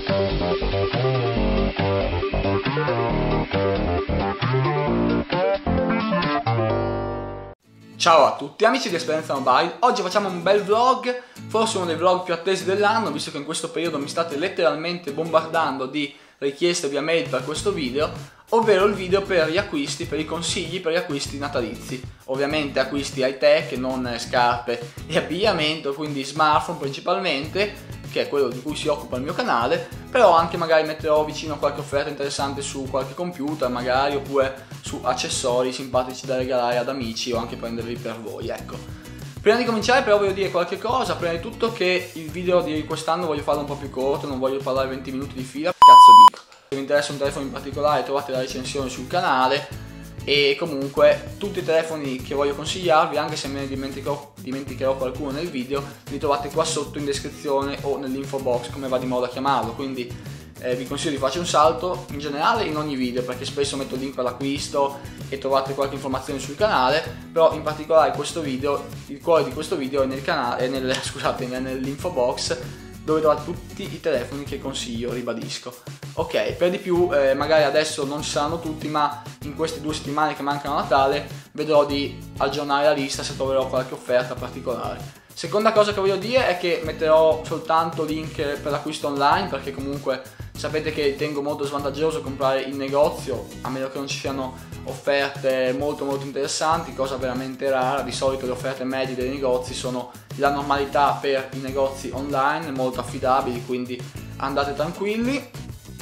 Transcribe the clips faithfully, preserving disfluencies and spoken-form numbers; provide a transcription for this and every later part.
Ciao a tutti amici di Esperienza Mobile, oggi facciamo un bel vlog, forse uno dei vlog più attesi dell'anno, visto che in questo periodo mi state letteralmente bombardando di richieste via mail per questo video, ovvero il video per gli acquisti, per i consigli per gli acquisti natalizi. Ovviamente acquisti high tech, non scarpe e abbigliamento, quindi smartphone principalmente, che è quello di cui si occupa il mio canale, però anche magari metterò vicino qualche offerta interessante su qualche computer magari, oppure su accessori simpatici da regalare ad amici o anche prenderli per voi, ecco. Prima di cominciare però voglio dire qualche cosa, prima di tutto che il video di quest'anno voglio farlo un po' più corto, non voglio parlare venti minuti di fila, cazzo dico. Se vi interessa un telefono in particolare trovate la recensione sul canale e comunque tutti i telefoni che voglio consigliarvi, anche se me ne dimenticherò, dimenticherò qualcuno nel video, li trovate qua sotto in descrizione o nell'info box, come va di moda chiamarlo, quindi eh, vi consiglio di farci un salto in generale in ogni video, perché spesso metto il link per l'acquisto e trovate qualche informazione sul canale, però in particolare questo video, il cuore di questo video è nel canale, nel, scusate, nell'info box, dove trovate tutti i telefoni che consiglio, ribadisco. Ok, per di più eh, magari adesso non ci saranno tutti, ma in queste due settimane che mancano a Natale vedrò di aggiornare la lista se troverò qualche offerta particolare. Seconda cosa che voglio dire è che metterò soltanto link per l'acquisto online, perché comunque sapete che tengo molto svantaggioso comprare in negozio, a meno che non ci siano offerte molto molto interessanti, cosa veramente rara. Di solito le offerte medie dei negozi sono la normalità per i negozi online, molto affidabili, quindi andate tranquilli.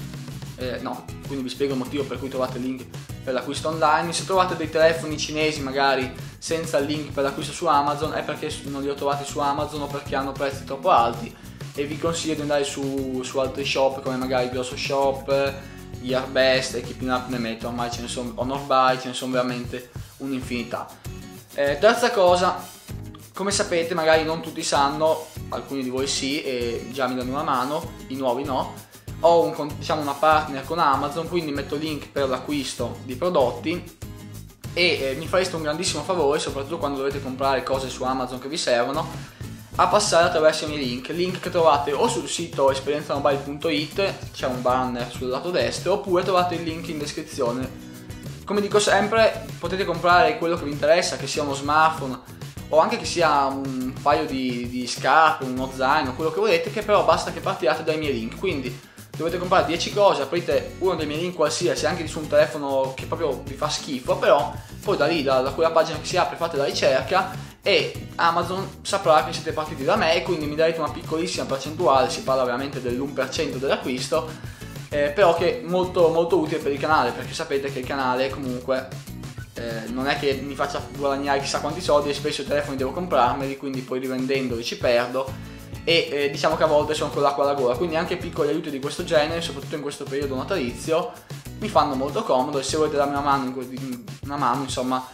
Eh, no, quindi vi spiego il motivo per cui trovate il link per l'acquisto online. Se trovate dei telefoni cinesi magari senza il link per l'acquisto su Amazon è perché non li ho trovati su Amazon o perché hanno prezzi troppo alti, e vi consiglio di andare su, su altri shop come magari Grosso Shop, Gearbest e chi più ne ha più ne mette, ormai ce ne sono, Honorbuy, ce ne sono veramente un'infinità. Eh, terza cosa, come sapete magari non tutti sanno, alcuni di voi sì e già mi danno una mano, i nuovi no, ho un, diciamo, una partner con Amazon, quindi metto link per l'acquisto di prodotti e eh, mi fareste un grandissimo favore, soprattutto quando dovete comprare cose su Amazon che vi servono, a passare attraverso i miei link, link che trovate o sul sito esperienza mobile punto it, c'è un banner sul lato destro, oppure trovate il link in descrizione. Come dico sempre, potete comprare quello che vi interessa, che sia uno smartphone o anche che sia un paio di, di scarpe, uno zaino, quello che volete, che però basta che partiate dai miei link. Quindi dovete comprare dieci cose, aprite uno dei miei link qualsiasi, anche su un telefono che proprio vi fa schifo, però poi da lì, da, da quella pagina che si apre, fate la ricerca e Amazon saprà che siete partiti da me, e quindi mi darete una piccolissima percentuale, si parla veramente dell'uno per cento dell'acquisto, eh, però che è molto, molto utile per il canale, perché sapete che il canale comunque eh, non è che mi faccia guadagnare chissà quanti soldi, e spesso i telefoni devo comprarmeli, quindi poi rivendendoli ci perdo, e eh, diciamo che a volte sono con l'acqua alla gola, quindi anche piccoli aiuti di questo genere, soprattutto in questo periodo natalizio, mi fanno molto comodo, e se volete darmi una mano, in, una mano insomma,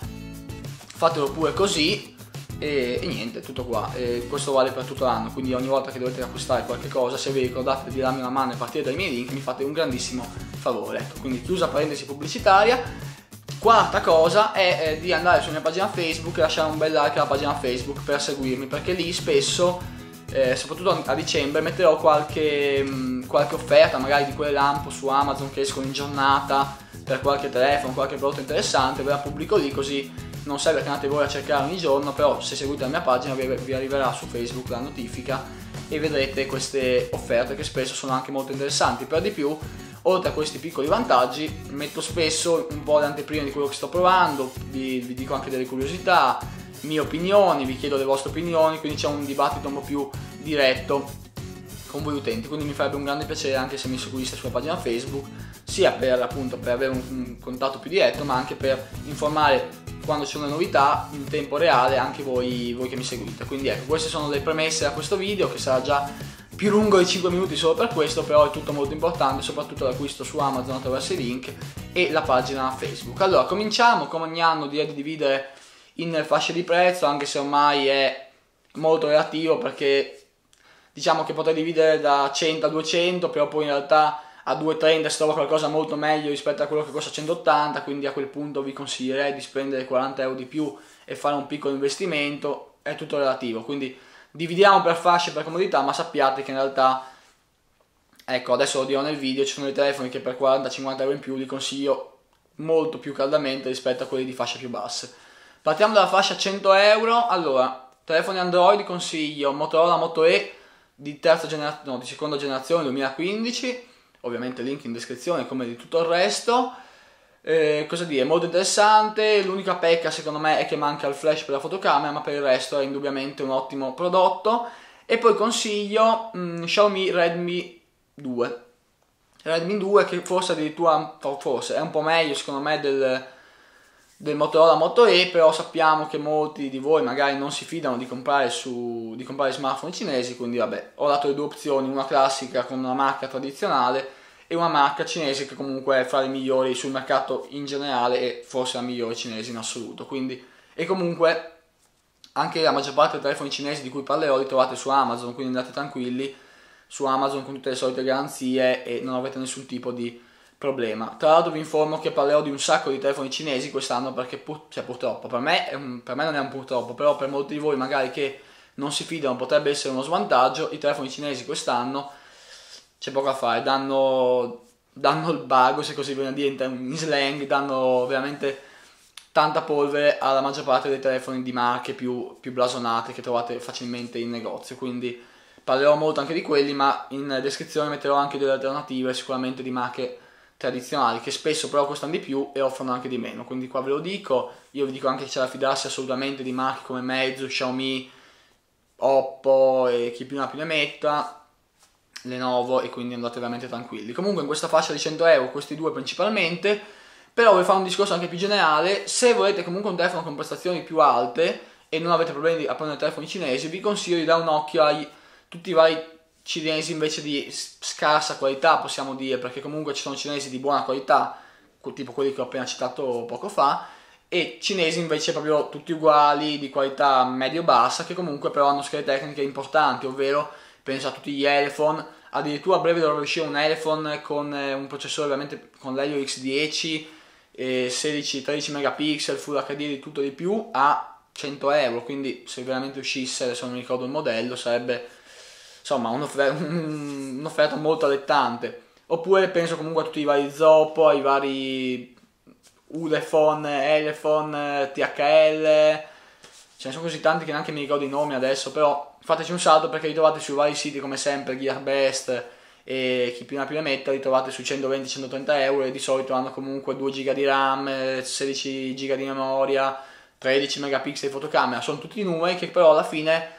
fatelo pure così. E, e niente, tutto qua, e questo vale per tutto l'anno, quindi ogni volta che dovete acquistare qualche cosa, se vi ricordate di darmi una mano e partire dai miei link, mi fate un grandissimo favore, ecco. Quindi chiusa parentesi pubblicitaria. Quarta cosa è eh, di andare sulla mia pagina Facebook e lasciare un bel like alla pagina Facebook per seguirmi, perché lì spesso, eh, soprattutto a dicembre, metterò qualche, mh, qualche offerta, magari di quelle lampo su Amazon che escono in giornata per qualche telefono, qualche prodotto interessante, ve la pubblico lì, così non serve che andate voi a cercare ogni giorno, però se seguite la mia pagina vi, vi arriverà su Facebook la notifica e vedrete queste offerte che spesso sono anche molto interessanti. Per di più, oltre a questi piccoli vantaggi, metto spesso un po' le anteprime di quello che sto provando, vi, vi dico anche delle curiosità, mie opinioni, vi chiedo le vostre opinioni, quindi c'è un dibattito un po' più diretto con voi utenti, quindi mi farebbe un grande piacere anche se mi seguiste sulla pagina Facebook, sia per appunto per avere un, un contatto più diretto, ma anche per informare quando ci sono le novità in tempo reale anche voi, voi che mi seguite. Quindi ecco, queste sono le premesse a questo video, che sarà già più lungo di cinque minuti solo per questo, però è tutto molto importante, soprattutto l'acquisto su Amazon attraverso i link e la pagina Facebook. Allora, cominciamo. Come ogni anno direi di dividere in fasce di prezzo, anche se ormai è molto relativo, perché diciamo che potrei dividere da cento a duecento, però poi in realtà a duecentotrenta si trova qualcosa molto meglio rispetto a quello che costa centottanta, quindi a quel punto vi consiglierei di spendere quaranta euro di più e fare un piccolo investimento. È tutto relativo, quindi dividiamo per fasce per comodità, ma sappiate che in realtà ecco, adesso lo dirò nel video, ci sono dei telefoni che per quaranta cinquanta euro in più li consiglio molto più caldamente rispetto a quelli di fascia più basse. Partiamo dalla fascia cento euro. Allora, telefoni Android consiglio Motorola Moto E di terza generazione, no, di seconda generazione duemilaquindici, ovviamente link in descrizione come di tutto il resto. Eh, cosa dire, molto interessante. L'unica pecca secondo me è che manca il flash per la fotocamera, ma per il resto è indubbiamente un ottimo prodotto. E poi consiglio mh, Xiaomi Redmi due. Redmi due che forse addirittura forse è un po' meglio secondo me del, del Motorola Moto E, però sappiamo che molti di voi magari non si fidano di comprare, su, di comprare smartphone cinesi, quindi vabbè, ho dato le due opzioni, una classica con una marca tradizionale e una marca cinese che comunque è fra le migliori sul mercato in generale e forse la migliore cinese in assoluto. Quindi, e comunque anche la maggior parte dei telefoni cinesi di cui parlerò li trovate su Amazon, quindi andate tranquilli su Amazon con tutte le solite garanzie e non avete nessun tipo di problema. Tra l'altro vi informo che parlerò di un sacco di telefoni cinesi quest'anno perché pur, cioè, purtroppo, per me, è un, per me non è un purtroppo, però per molti di voi magari che non si fidano potrebbe essere uno svantaggio. I telefoni cinesi quest'anno c'è poco a fare, danno, danno il bago, se così viene a dire in slang, danno veramente tanta polvere alla maggior parte dei telefoni di marche più, più blasonate che trovate facilmente in negozio, quindi parlerò molto anche di quelli, ma in descrizione metterò anche delle alternative sicuramente di marche tradizionali che spesso però costano di più e offrono anche di meno, quindi qua ve lo dico. Io vi dico anche che c'è da fidarsi assolutamente di marche come Meizu, Xiaomi, Oppo e chi più ne ha più ne metta, Lenovo, e quindi andate veramente tranquilli. Comunque in questa fascia di cento euro questi due principalmente, però voglio fare un discorso anche più generale. Se volete comunque un telefono con prestazioni più alte e non avete problemi a prendere telefoni cinesi, vi consiglio di dare un occhio ai tutti i vari cinesi invece di scarsa qualità, possiamo dire, perché comunque ci sono cinesi di buona qualità, tipo quelli che ho appena citato poco fa, e cinesi invece proprio tutti uguali, di qualità medio-bassa, che comunque però hanno schede tecniche importanti, ovvero penso a tutti gli Elephone. Addirittura a breve dovrebbe uscire un Elephone con un processore ovviamente con l'Helio X dieci, sedici tredici megapixel, Full acca di, di tutto di più, a cento euro, quindi se veramente uscisse, adesso non mi ricordo il modello, sarebbe insomma un'offerta, un'offerta molto allettante. Oppure penso comunque a tutti i vari Zoppo, ai vari Ulefone, Elephone, T H L, ce ne sono così tanti che neanche mi ricordo i nomi adesso, però fateci un salto perché li trovate su vari siti come sempre Gearbest e chi più ne ha più ne metta, li trovate su centoventi centotrenta euro e di solito hanno comunque due giga di RAM, sedici giga di memoria, tredici megapixel di fotocamera. Sono tutti numeri che però alla fine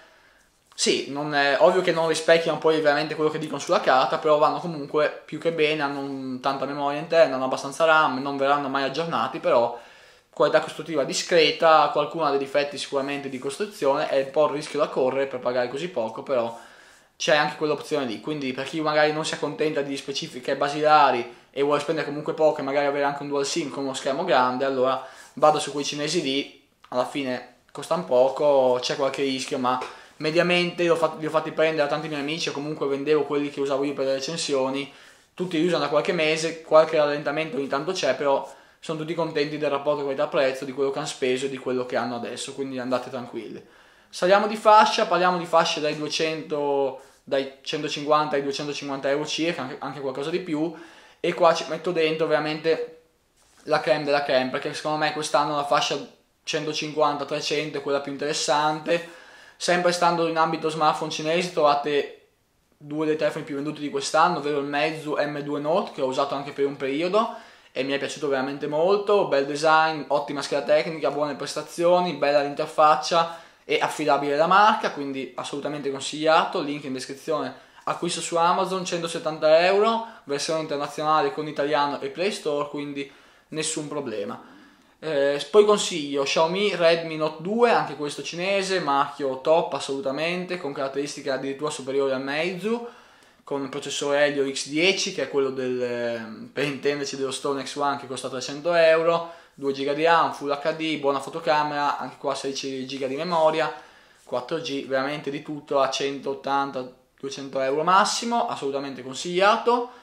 sì, non è ovvio che non rispecchiano poi veramente quello che dicono sulla carta, però vanno comunque più che bene, hanno un, tanta memoria interna, hanno abbastanza RAM, non verranno mai aggiornati, però qualità costruttiva discreta, qualcuno ha dei difetti sicuramente di costruzione, è un po' il rischio da correre per pagare così poco, però c'è anche quell'opzione lì. Quindi per chi magari non si accontenta di specifiche basilari e vuole spendere comunque poco e magari avere anche un dual sim con uno schermo grande, allora vado su quei cinesi lì, alla fine costano poco, c'è qualche rischio, ma mediamente li ho, fatti, li ho fatti prendere da tanti miei amici, o comunque vendevo quelli che usavo io per le recensioni, tutti li usano da qualche mese, qualche rallentamento ogni tanto c'è, però sono tutti contenti del rapporto qualità-prezzo, di quello che hanno speso e di quello che hanno adesso, quindi andate tranquilli. Saliamo di fascia, parliamo di fasce dai duecento, dai centocinquanta ai duecentocinquanta euro circa, anche, anche qualcosa di più, e qua ci metto dentro veramente la creme della creme, perché secondo me quest'anno la fascia centocinquanta trecento è quella più interessante. Sempre stando in ambito smartphone cinesi trovate due dei telefoni più venduti di quest'anno, ovvero il Meizu M due Note, che ho usato anche per un periodo e mi è piaciuto veramente molto, bel design, ottima scheda tecnica, buone prestazioni, bella l'interfaccia e affidabile la marca, quindi assolutamente consigliato, link in descrizione. Acquisto su Amazon, centosettanta euro, versione internazionale con italiano e Play Store, quindi nessun problema. Eh, poi consiglio Xiaomi Redmi Note due, anche questo cinese, marchio top assolutamente, con caratteristiche addirittura superiori al Meizu, con il processore Helio X dieci, che è quello del, per intenderci, dello Stone X uno, che costa trecento euro, due giga di RAM, Full acca di, buona fotocamera, anche qua sedici giga di memoria, quattro G, veramente di tutto a centottanta duecento euro massimo, assolutamente consigliato.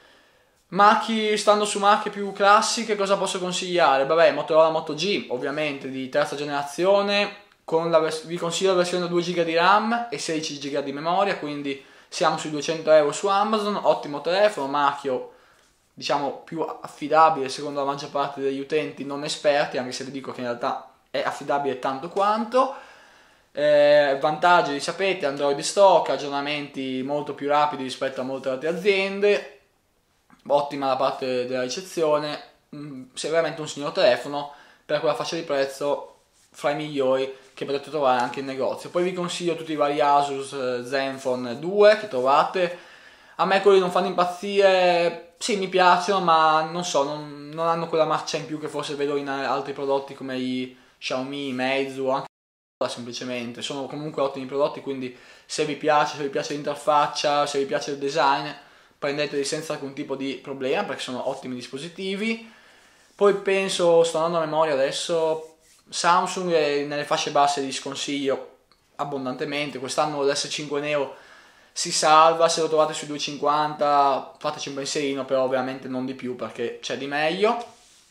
Marchi, stando su marche più classiche, cosa posso consigliare? Vabbè, Motorola Moto G, ovviamente di terza generazione, con la vi consiglio la versione da due giga di RAM e sedici giga di memoria, quindi siamo sui duecento euro su Amazon, ottimo telefono, marchio diciamo più affidabile secondo la maggior parte degli utenti non esperti, anche se vi dico che in realtà è affidabile tanto quanto. Eh, vantaggi li sapete, Android stock, aggiornamenti molto più rapidi rispetto a molte altre aziende, ottima la parte della ricezione, mh, è veramente un signor telefono per quella fascia di prezzo fra i migliori che potete trovare anche in negozio. Poi vi consiglio tutti i vari Asus eh, Zenfone due che trovate. A me quelli non fanno impazzire, sì mi piacciono, ma non so, non, non hanno quella marcia in più che forse vedo in altri prodotti come i Xiaomi, Meizu o anche semplicemente. Sono comunque ottimi prodotti, quindi se vi piace, se vi piace l'interfaccia, se vi piace il design, prendeteli senza alcun tipo di problema perché sono ottimi dispositivi. Poi penso, sto andando a memoria adesso, Samsung nelle fasce basse li sconsiglio abbondantemente. Quest'anno l'S cinque Neo si salva, se lo trovate sui duecentocinquanta fateci un pensierino, però ovviamente non di più perché c'è di meglio.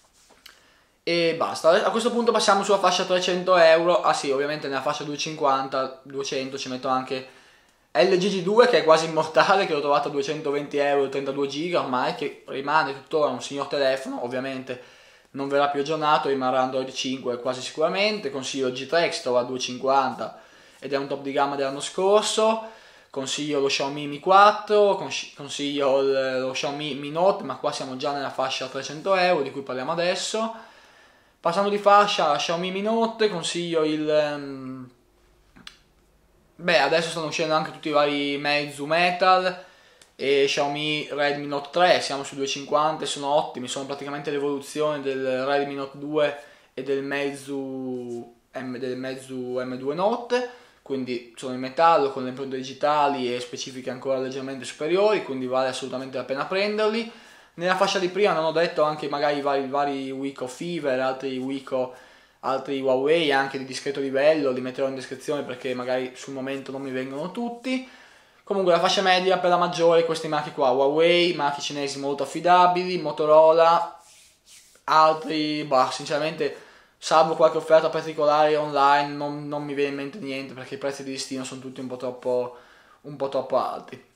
E basta, a questo punto passiamo sulla fascia trecento euro. Ah sì, ovviamente nella fascia duecentocinquanta duecento ci metto anche L G G due che è quasi immortale, che l'ho trovato a duecentoventi euro, trentadue giga ormai, che rimane tuttora un signor telefono. Ovviamente non verrà più aggiornato, rimarrà Android cinque quasi sicuramente. Consiglio il G tre che si trova a duecentocinquanta ed è un top di gamma dell'anno scorso. Consiglio lo Xiaomi Mi quattro, consiglio lo Xiaomi Mi Note, ma qua siamo già nella fascia trecento euro di cui parliamo adesso. Passando di fascia, Xiaomi Mi Note, consiglio il... Um, beh, adesso stanno uscendo anche tutti i vari Meizu Metal e Xiaomi Redmi Note tre, siamo su duecentocinquanta e sono ottimi, sono praticamente l'evoluzione del Redmi Note due e del Meizu, M, del Meizu M due Note, quindi sono in metallo con le impronte digitali e specifiche ancora leggermente superiori, quindi vale assolutamente la pena prenderli. Nella fascia di prima non ho detto anche magari i vari, vari Wiko Fever, altri Wiko, altri Huawei anche di discreto livello, li metterò in descrizione perché magari sul momento non mi vengono tutti. Comunque la fascia media per la maggiore questi marchi qua, Huawei, marchi cinesi molto affidabili, Motorola, altri, bah sinceramente salvo qualche offerta particolare online non, non mi viene in mente niente perché i prezzi di listino sono tutti un po' troppo, un po' troppo alti.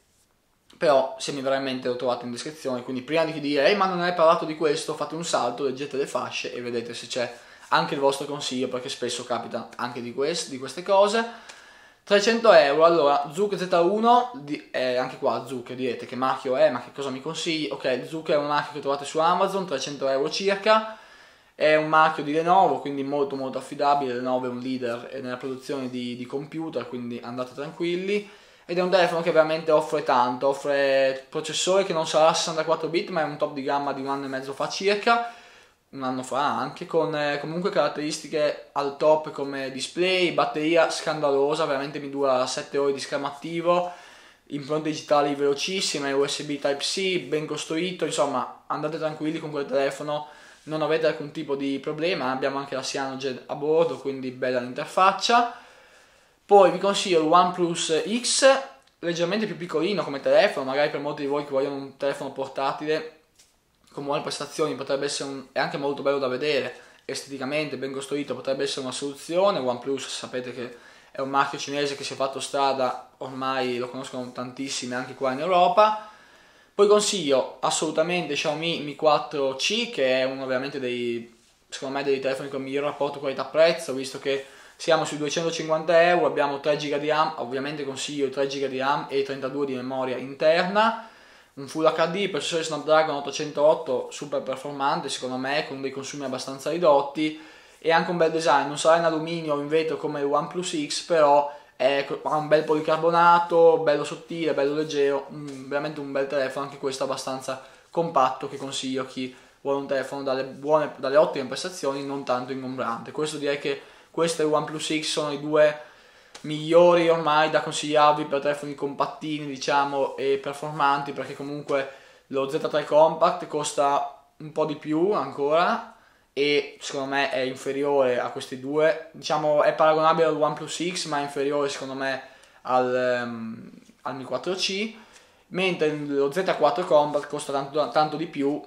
Però se mi verrà in mente lo trovate in descrizione, quindi prima di dire ehi ma non hai parlato di questo, fate un salto, leggete le fasce e vedete se c'è anche il vostro consiglio, perché spesso capita anche di, quest, di queste cose. trecento euro, allora Zook Z uno, di, eh, anche qua Zook direte che marchio è, ma che cosa mi consigli? Ok, Zook è un marchio che trovate su Amazon, trecento euro circa, è un marchio di Lenovo, quindi molto molto affidabile. Lenovo è un leader nella produzione di, di computer, quindi andate tranquilli. Ed è un telefono che veramente offre tanto, offre processore che non sarà sessantaquattro bit ma è un top di gamma di un anno e mezzo fa circa, un anno fa anche, con eh, comunque caratteristiche al top come display, batteria scandalosa, veramente mi dura sette ore di schermo attivo, impronte digitali velocissime, U S B Type-C, ben costruito, insomma andate tranquilli con quel telefono, non avete alcun tipo di problema, abbiamo anche la Cyanogen a bordo, quindi bella l'interfaccia. Poi vi consiglio il OnePlus X, leggermente più piccolino come telefono, magari per molti di voi che vogliono un telefono portatile con buone prestazioni potrebbe essere un, è anche molto bello da vedere, esteticamente ben costruito, potrebbe essere una soluzione. OnePlus sapete che è un marchio cinese che si è fatto strada, ormai lo conoscono tantissimi anche qua in Europa. Poi consiglio assolutamente Xiaomi Mi quattro C, che è uno veramente dei, secondo me, dei telefoni con il miglior rapporto qualità-prezzo, visto che siamo sui duecentocinquanta euro, abbiamo tre giga di RAM, ovviamente consiglio i tre giga di RAM e i trentadue di memoria interna, un Full H D, processore Snapdragon ottocentotto super performante secondo me, con dei consumi abbastanza ridotti e anche un bel design, non sarà in alluminio o in vetro come il OnePlus X, però è, ha un bel policarbonato, bello sottile, bello leggero, un, veramente un bel telefono, anche questo abbastanza compatto, che consiglio a chi vuole un telefono dalle, buone, dalle ottime prestazioni, non tanto ingombrante. Questo direi che questo e il OnePlus X sono i due migliori ormai da consigliarvi per telefoni compattini, diciamo, e performanti, perché comunque lo Z tre Compact costa un po' di più ancora e secondo me è inferiore a questi due, diciamo è paragonabile al OnePlus X ma è inferiore secondo me al, um, al Mi quattro C, mentre lo Z quattro Compact costa tanto, tanto di più.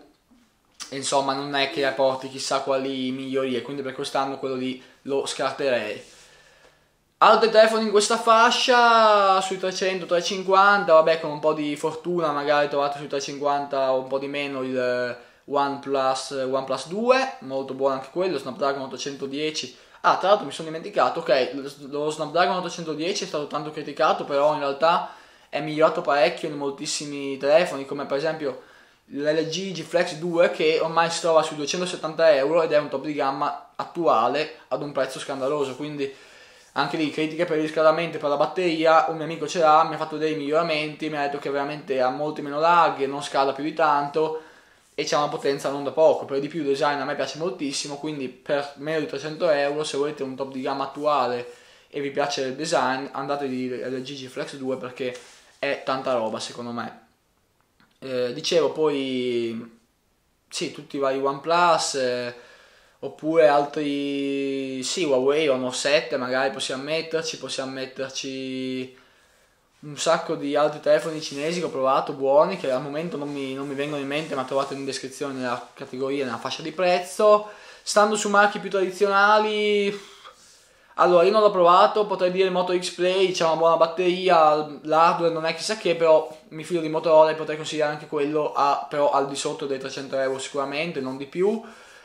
Insomma non è che apporti chissà quali migliorie, quindi per quest'anno quello lì lo scarterei. Altri telefoni in questa fascia, sui trecento trecentocinquanta, vabbè, con un po' di fortuna magari trovate sui trecentocinquanta o un po' di meno il OnePlus, OnePlus due, molto buono anche quello, Snapdragon ottocentodieci. Ah, tra l'altro mi sono dimenticato, ok, lo Snapdragon ottocentodieci è stato tanto criticato, però in realtà è migliorato parecchio in moltissimi telefoni, come per esempio l'L G G Flex due, che ormai si trova sui duecentosettanta euro ed è un top di gamma attuale ad un prezzo scandaloso, quindi anche lì critiche per il riscaldamento e per la batteria. Un mio amico ce l'ha, mi ha fatto dei miglioramenti, mi ha detto che veramente ha molti meno lag, non scalda più di tanto e c'ha una potenza non da poco. Per di più il design a me piace moltissimo, quindi per meno di trecento euro, se volete un top di gamma attuale e vi piace il design, andate di L G G Flex due perché è tanta roba secondo me. Eh, dicevo poi, sì, tutti i vari OnePlus, eh, oppure altri, sì, Huawei Honor sette magari possiamo metterci, possiamo metterci un sacco di altri telefoni cinesi che ho provato, buoni, che al momento non mi, non mi vengono in mente, ma trovate in descrizione nella categoria, nella fascia di prezzo. Stando su marchi più tradizionali, allora io non l'ho provato, potrei dire Moto X Play, c'è una buona batteria, l'hardware non è chissà che, però mi fido di Motorola e potrei consigliare anche quello, a, però al di sotto dei trecento euro sicuramente, non di più.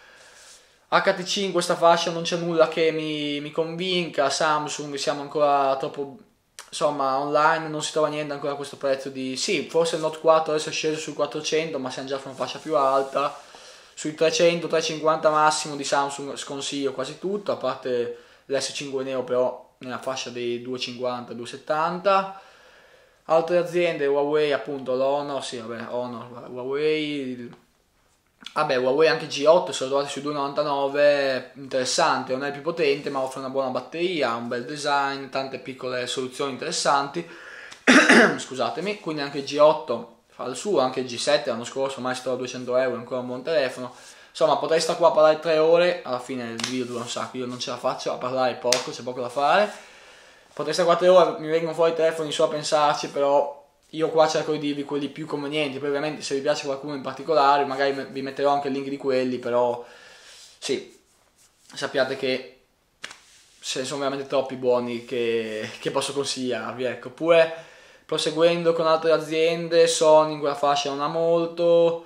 H T C in questa fascia non c'è nulla che mi, mi convinca. Samsung siamo ancora troppo, insomma, online non si trova niente ancora a questo prezzo di, sì, forse il Note quattro adesso è sceso sul quattrocento, ma siamo già su una fascia più alta. Sui trecento trecentocinquanta massimo di Samsung sconsiglio quasi tutto, a parte l'S cinque Neo, però nella fascia dei duecentocinquanta duecentosettanta. Altre aziende, Huawei appunto, l'Honor, sì vabbè, Honor, Huawei, vabbè, Huawei anche G otto, se lo trovate sui duecentonovantanove, interessante, non è il più potente ma offre una buona batteria, un bel design, tante piccole soluzioni interessanti, scusatemi, quindi anche G otto fa il suo, anche il G sette l'anno scorso ormai si trova a duecento euro, è ancora un buon telefono. Insomma, potrei stare qua a parlare tre ore, alla fine il video dura un sacco, io non ce la faccio a parlare poco, c'è poco da fare. Potrei stare qua tre ore, mi vengono fuori i telefoni solo a pensarci, però io qua cerco di dirvi quelli più convenienti, poi ovviamente se vi piace qualcuno in particolare, magari vi metterò anche il link di quelli, però sì, sappiate che ce ne sono veramente troppi buoni che, che posso consigliarvi, ecco. Oppure, proseguendo con altre aziende, Sony in quella fascia non ha molto,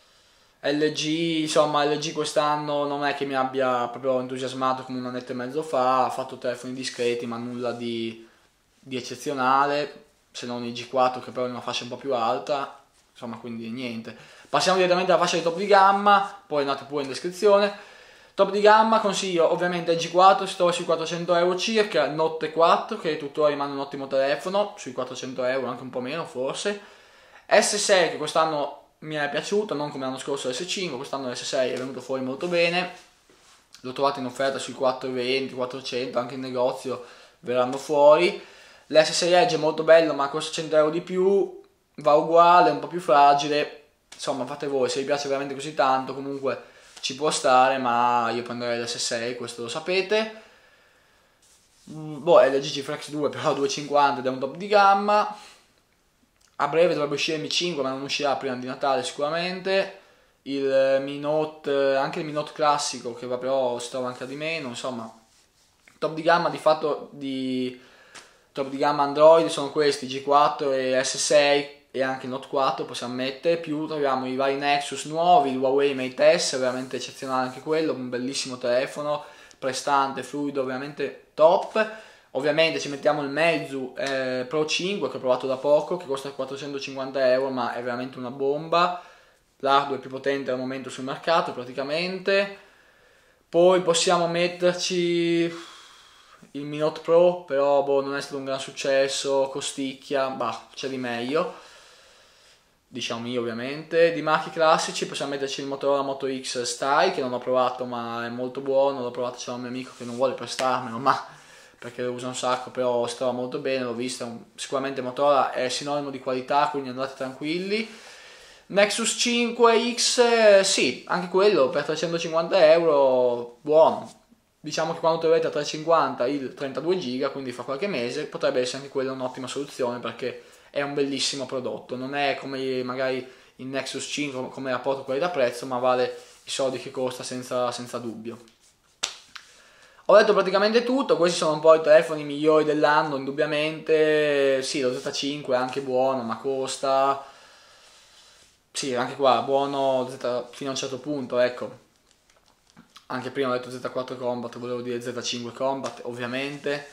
L G, insomma L G quest'anno non è che mi abbia proprio entusiasmato come un annetto e mezzo fa, ha fatto telefoni discreti ma nulla di, di eccezionale, se non il G quattro che però è una fascia un po' più alta, insomma, quindi niente. Passiamo direttamente alla fascia di top di gamma, poi andate pure in descrizione. Top di gamma consiglio ovviamente il G quattro, si trova sui quattrocento euro circa, il Note quattro che tuttora rimane un ottimo telefono, sui quattrocento euro, anche un po' meno forse, S sei che quest'anno mi è piaciuto, non come l'anno scorso l'S cinque, quest'anno l'S sei è venuto fuori molto bene, lo trovate in offerta sui quattrocentoventi quattrocento, anche in negozio verranno fuori. L'S sei Edge è molto bello ma costa cento euro di più, va uguale, è un po' più fragile, insomma fate voi, se vi piace veramente così tanto comunque ci può stare, ma io prenderei l'S sei, questo lo sapete. Boh, è L G G Flex due però duecentocinquanta ed è un top di gamma. A breve dovrebbe uscire il Mi cinque ma non uscirà prima di Natale sicuramente. Il Mi Note, anche il Mi Note classico che va però si trova anche di meno, insomma top di gamma di fatto di top di gamma Android sono questi G quattro e S sei e anche il Note quattro possiamo mettere, più troviamo i vari Nexus nuovi, il Huawei Mate S, veramente eccezionale anche quello, un bellissimo telefono, prestante, fluido, veramente top. Ovviamente ci mettiamo il Meizu eh, Pro cinque che ho provato da poco, che costa quattrocentocinquanta euro ma è veramente una bomba, l'hardware più potente al momento sul mercato praticamente. Poi possiamo metterci il Mi Note Pro, però boh, non è stato un gran successo, costicchia, bah, c'è di meglio, diciamo io ovviamente. Di marchi classici possiamo metterci il Motorola Moto X Style che non ho provato ma è molto buono, l'ho provato, c'è un mio amico che non vuole prestarmelo ma perché lo usa un sacco, però si trova molto bene, l'ho visto, sicuramente Motorola è sinonimo di qualità, quindi andate tranquilli. Nexus cinque X, sì, anche quello per trecentocinquanta euro, buono. Diciamo che quando troverete a trecentocinquanta il trentadue giga, quindi fra qualche mese, potrebbe essere anche quella un'ottima soluzione perché è un bellissimo prodotto. Non è come magari il Nexus cinque come rapporto qualità-prezzo, ma vale i soldi che costa senza, senza dubbio. Ho detto praticamente tutto, questi sono un po' i telefoni migliori dell'anno, indubbiamente. Sì, lo Z cinque è anche buono, ma costa. Sì, anche qua, buono Z fino a un certo punto, ecco. Anche prima ho detto Z quattro Combat, volevo dire Z cinque Combat, ovviamente.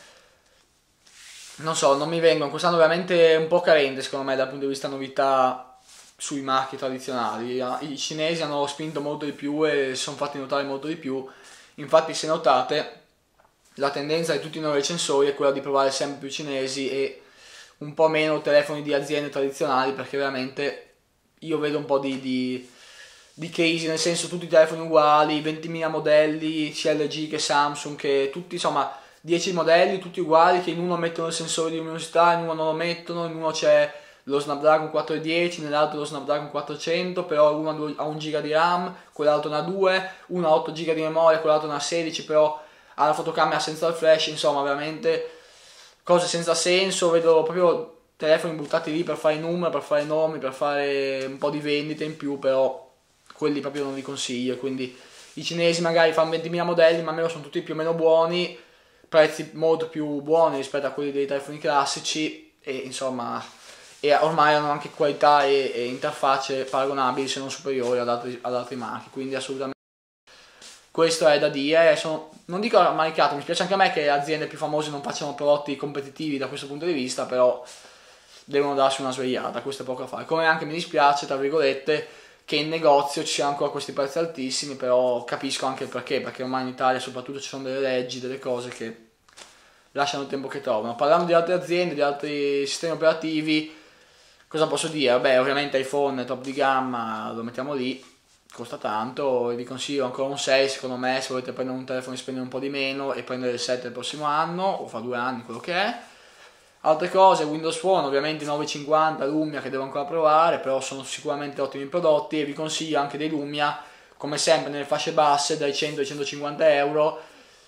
Non so, non mi vengono, quest'anno veramente un po' carente secondo me dal punto di vista novità sui marchi tradizionali. I cinesi hanno spinto molto di più e si sono fatti notare molto di più. Infatti, se notate, la tendenza di tutti i nuovi recensori è quella di provare sempre più cinesi e un po' meno telefoni di aziende tradizionali, perché veramente io vedo un po' di, di, di crisi, nel senso tutti i telefoni uguali, ventimila modelli, sia L G che Samsung, che tutti insomma dieci modelli, tutti uguali, che in uno mettono il sensore di luminosità, in uno non lo mettono, in uno c'è lo Snapdragon quattrocentodieci, nell'altro lo Snapdragon quattrocento, però uno ha un giga di RAM, quell'altro ne ha due, uno ha otto giga di memoria, quell'altro ne ha sedici, però ha la fotocamera senza il flash, insomma veramente cose senza senso. Vedo proprio telefoni buttati lì per fare numeri, per fare nomi, per fare un po' di vendite in più, però quelli proprio non li consiglio. Quindi i cinesi magari fanno ventimila modelli, ma almeno sono tutti più o meno buoni, prezzi molto più buoni rispetto a quelli dei telefoni classici, e insomma, e ormai hanno anche qualità e, e interfacce paragonabili, se non superiori ad altri, ad altri marchi, quindi assolutamente questo è da dire. Sono, non dico rammaricato, mi spiace anche a me che le aziende più famose non facciano prodotti competitivi da questo punto di vista, però devono darsi una svegliata, questo è poco da fare. Come anche mi dispiace, tra virgolette, che in negozio ci siano ancora questi prezzi altissimi, però capisco anche il perché, perché ormai in Italia soprattutto ci sono delle leggi, delle cose che lasciano il tempo che trovano. Parlando di altre aziende, di altri sistemi operativi, cosa posso dire? Beh, ovviamente iPhone top di gamma lo mettiamo lì, costa tanto, e vi consiglio ancora un sei secondo me, se volete prendere un telefono e spendere un po' di meno e prendere il sette il prossimo anno, o fra due anni, quello che è. Altre cose, Windows Phone, ovviamente i novecentocinquanta Lumia che devo ancora provare, però sono sicuramente ottimi prodotti, e vi consiglio anche dei Lumia, come sempre nelle fasce basse, dai cento ai centocinquanta euro.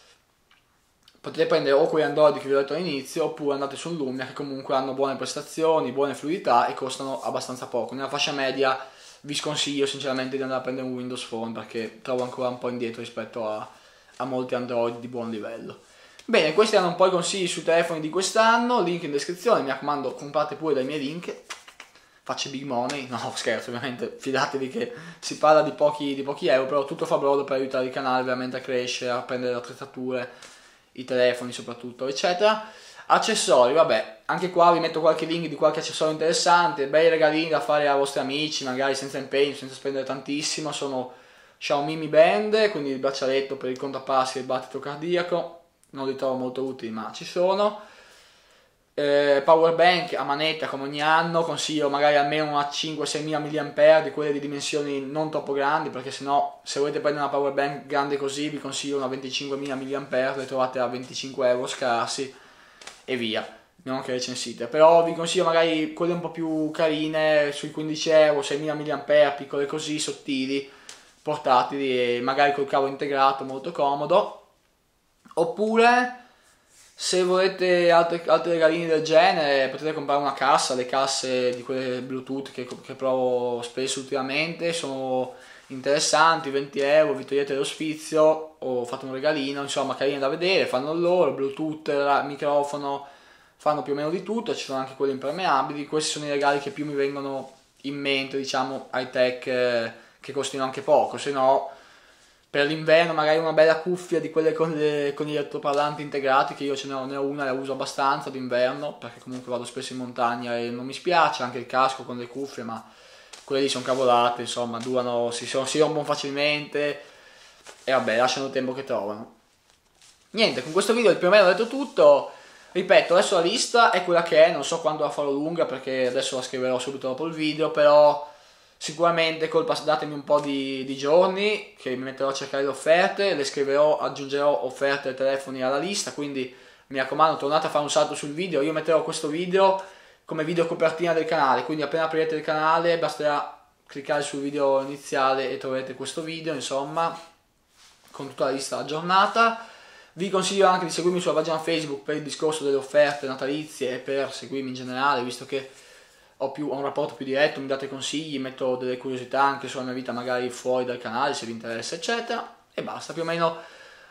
Potete prendere o quei Android che vi ho detto all'inizio, oppure andate sul Lumia, che comunque hanno buone prestazioni, buone fluidità e costano abbastanza poco. Nella fascia media vi sconsiglio sinceramente di andare a prendere un Windows Phone, perché trovo ancora un po' indietro rispetto a, a molti Android di buon livello. Bene, questi erano un po' i consigli sui telefoni di quest'anno, link in descrizione, mi raccomando comprate pure dai miei link, faccio big money, no scherzo ovviamente, fidatevi che si parla di pochi, di pochi euro, però tutto fa brodo per aiutare il canale veramente a crescere, a prendere le attrezzature, i telefoni soprattutto, eccetera. Accessori, vabbè, anche qua vi metto qualche link di qualche accessorio interessante, bei regalini da fare ai vostri amici, magari senza impegno, senza spendere tantissimo. Sono Xiaomi Mi Band, quindi il braccialetto per il contapassi e il battito cardiaco, non li trovo molto utili ma ci sono. Eh, power bank a manetta come ogni anno, consiglio magari almeno una cinque sei mila milliampere, di quelle di dimensioni non troppo grandi, perché sennò se volete prendere una power bank grande così vi consiglio una venticinquemila milliampere, le trovate a venticinque euro scarsi e via, non che recensite. Però vi consiglio magari quelle un po' più carine, sui quindici euro, seimila milliampere, piccole così, sottili, portatili e magari col cavo integrato, molto comodo. Oppure se volete altri, altri regalini del genere potete comprare una cassa, le casse di quelle Bluetooth che, che provo spesso ultimamente, sono interessanti, venti euro, vi togliete lo sfizio o fate un regalino, insomma carine da vedere, fanno loro, Bluetooth, microfono, fanno più o meno di tutto, ci sono anche quelli impermeabili. Questi sono i regali che più mi vengono in mente, diciamo, high tech, eh, che costino anche poco, se no per l'inverno magari una bella cuffia di quelle con, le, con gli altoparlanti integrati, che io ce ne ho, ne ho una, la uso abbastanza d'inverno, perché comunque vado spesso in montagna e non mi spiace, anche il casco con le cuffie, ma quelle lì sono cavolate, insomma, durano, si, si rompono facilmente e vabbè, lasciano il tempo che trovano. Niente, con questo video più o meno ho detto tutto. Ripeto, adesso la lista è quella che è, non so quando la farò lunga perché adesso la scriverò subito dopo il video, però sicuramente col pass datemi un po' di, di giorni che mi metterò a cercare le offerte, le scriverò, aggiungerò offerte e telefoni alla lista, quindi mi raccomando tornate a fare un salto sul video. Io metterò questo video come video copertina del canale, quindi appena aprirete il canale basterà cliccare sul video iniziale e troverete questo video, insomma, con tutta la lista aggiornata. Vi consiglio anche di seguirmi sulla pagina Facebook per il discorso delle offerte natalizie e per seguirmi in generale, visto che ho, più, ho un rapporto più diretto, mi date consigli, metto delle curiosità anche sulla mia vita magari fuori dal canale se vi interessa, eccetera. E basta, più o meno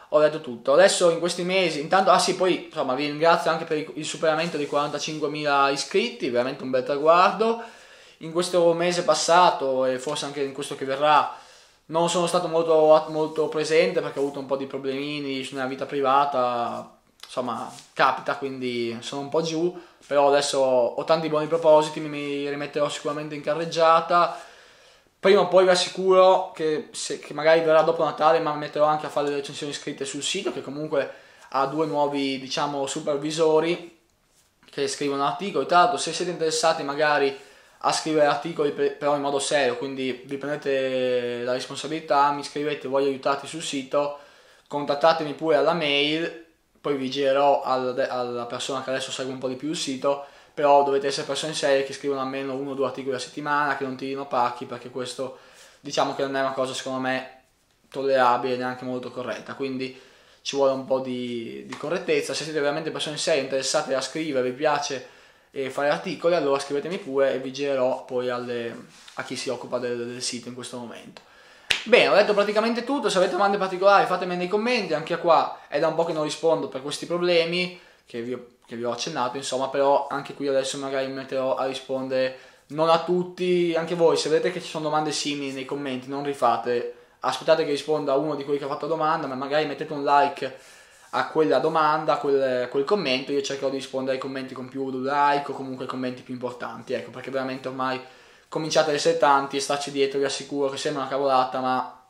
ho detto tutto. Adesso in questi mesi, intanto, ah sì, poi insomma vi ringrazio anche per il superamento dei quarantacinquemila iscritti, veramente un bel traguardo. In questo mese passato e forse anche in questo che verrà non sono stato molto, molto presente perché ho avuto un po' di problemini nella vita privata, insomma capita, quindi sono un po' giù, però adesso ho tanti buoni propositi, mi rimetterò sicuramente in carreggiata. Prima o poi vi assicuro che, se, che magari verrà dopo Natale, ma mi metterò anche a fare le recensioni scritte sul sito, che comunque ha due nuovi, diciamo, supervisori che scrivono articoli. Tra l'altro, se siete interessati magari a scrivere articoli però in modo serio, quindi vi prendete la responsabilità, mi scrivete, voglio aiutarti sul sito, contattatemi pure alla mail, poi vi girerò al, alla persona che adesso segue un po' di più il sito, però dovete essere persone serie che scrivono almeno uno o due articoli a settimana, che non tirino pacchi, perché questo diciamo che non è una cosa secondo me tollerabile, neanche molto corretta, quindi ci vuole un po' di, di correttezza. Se siete veramente persone serie interessate a scrivere, vi piace e fare articoli, allora scrivetemi pure e vi girerò poi alle, a chi si occupa del, del sito in questo momento. Bene, ho detto praticamente tutto. Se avete domande particolari fatemele nei commenti, anche qua è da un po' che non rispondo per questi problemi che vi, che vi ho accennato, insomma, però anche qui adesso magari mi metterò a rispondere, non a tutti, anche voi se vedete che ci sono domande simili nei commenti non rifate, aspettate che risponda a uno di quelli che ha fatto la domanda, ma magari mettete un like a quella domanda, a quel, quel commento, io cercherò di rispondere ai commenti con più like o comunque ai commenti più importanti, ecco, perché veramente ormai cominciate ad essere tanti e starci dietro vi assicuro che sembra una cavolata, ma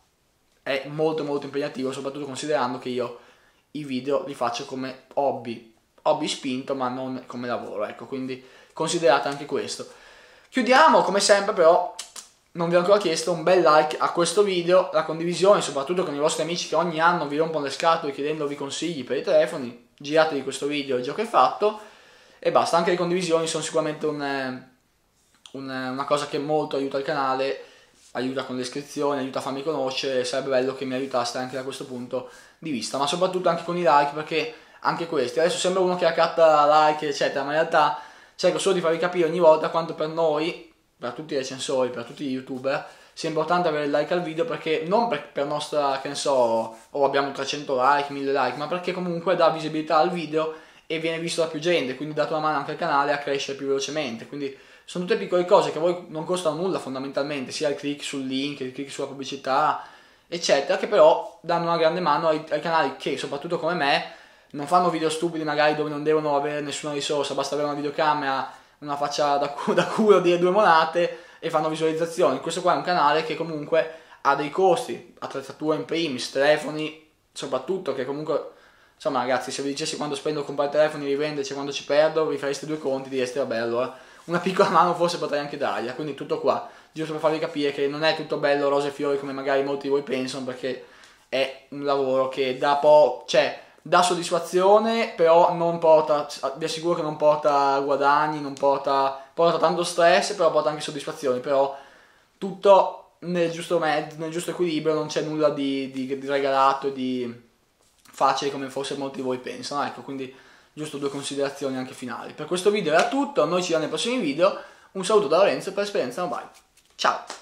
è molto molto impegnativo, soprattutto considerando che io i video li faccio come hobby, hobby spinto ma non come lavoro, ecco, quindi considerate anche questo. Chiudiamo, come sempre però non vi ho ancora chiesto un bel like a questo video, la condivisione soprattutto con i vostri amici che ogni anno vi rompono le scatole chiedendovi consigli per i telefoni, giratevi questo video, il gioco è fatto e basta. Anche le condivisioni sono sicuramente un, un, una cosa che molto aiuta il canale, aiuta con le iscrizioni, aiuta a farmi conoscere, sarebbe bello che mi aiutaste anche da questo punto di vista, ma soprattutto anche con i like, perché anche questi, adesso sembra uno che accatta like eccetera, ma in realtà cerco solo di farvi capire ogni volta quanto per noi, per tutti i recensori, per tutti gli youtuber, sia importante avere il like al video, perché non per, per nostra, che ne so, o abbiamo trecento like, mille like, ma perché comunque dà visibilità al video e viene visto da più gente, quindi date una mano anche al canale a crescere più velocemente. Quindi sono tutte piccole cose che a voi non costano nulla fondamentalmente, sia il click sul link, il click sulla pubblicità, eccetera, che però danno una grande mano ai, ai canali che, soprattutto come me, non fanno video stupidi magari dove non devono avere nessuna risorsa, basta avere una videocamera, una faccia da, cu da culo, dire due monate e fanno visualizzazioni. Questo qua è un canale che comunque ha dei costi, attrezzatura in primis, telefoni soprattutto, che comunque, insomma ragazzi, se vi dicessi quando spendo a comprare telefoni, rivenderci, quando ci perdo, vi fareste due conti, direste vabbè, allora una piccola mano forse potrei anche dargli. Quindi tutto qua, giusto per farvi capire che non è tutto bello rose e fiori come magari molti di voi pensano, perché è un lavoro che da po', cioè dà soddisfazione, però non porta, vi assicuro che non porta guadagni, non porta, porta tanto stress, però porta anche soddisfazioni, però tutto nel giusto mezzo, nel giusto equilibrio, non c'è nulla di, di, di regalato e di facile come forse molti di voi pensano, ecco, quindi giusto due considerazioni anche finali. Per questo video era tutto, noi ci vediamo nei prossimi video, un saluto da Lorenzo per Esperienza Mobile, ciao!